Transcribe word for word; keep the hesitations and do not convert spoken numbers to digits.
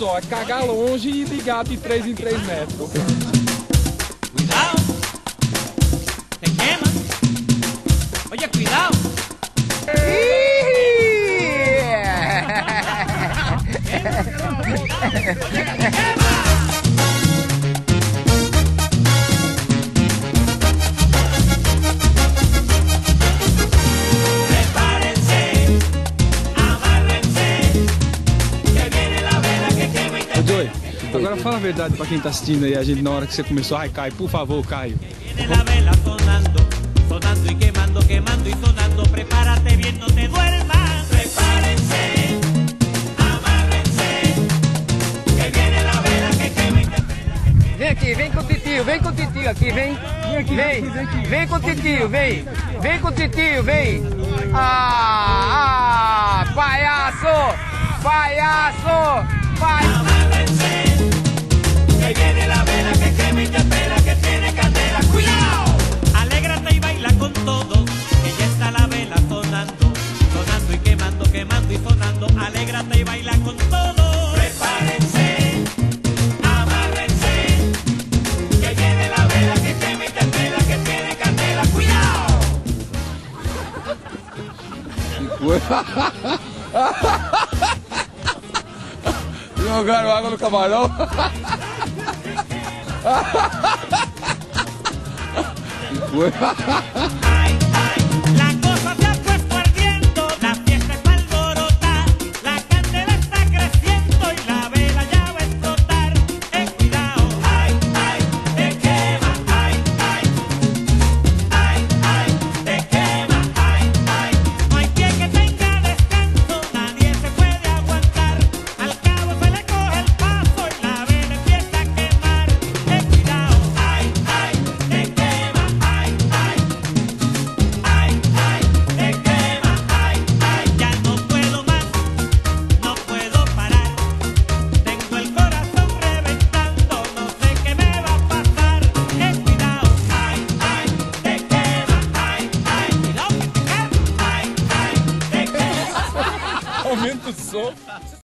só, é cagar longe e ligar de três em três metros. Cuidado, te quema. Oye, cuidado. Oye, que te quema. Agora fala a verdade pra quem tá assistindo aí, a gente na hora que você começou. Ai, Caio, por favor, Caio. Viene la vela sonando, sonando y quemando, quemando y sonando. Prepárate bien, no te duermas. Prepárense, amárrense, que viene la vela que quema y te espera. Vem aqui, vem com o titio, vem com o titio aqui, vem. Vem aqui, vem, vem, aqui. Vem com o titio, vem. Vem com o titio, vem. Ah, ah, palhaço, palhaço, palhaço. Que viene la vela que quema y te espera, que tiene candela. ¡Cuidado! Alégrate y baila con todos, que ya está la vela sonando, sonando y quemando, quemando y sonando. Alégrate y baila con todos. Prepárense, amárrense, que viene la vela que quema y te espera, que tiene candela. ¡Cuidado! Jogaram água no camarão. Ay, ay, la cosa se ha puesto ardiendo, la fiesta está alborotada, la candela está creciendo y la vela ya va a explotar. Ten cuidado, ay, ay, te quema, ay, ay, ay, ay, te quema, ay, ay. No hay pie que tenga descanso, nadie se puede aguantar. Al cabo se le coge el paso y la vela empieza a quemar. Ten cuidado, ay, ay, te quema, ay, ay, ay, ay, te quema, ay, ay. Ya no puedo más, no puedo parar. Tengo el corazón reventando, no sé qué me va a pasar. Ten cuidado, ay, ay, te quema, ay, ay. Cuidado que te quema, ay, ay, te quema. Aumenta o som.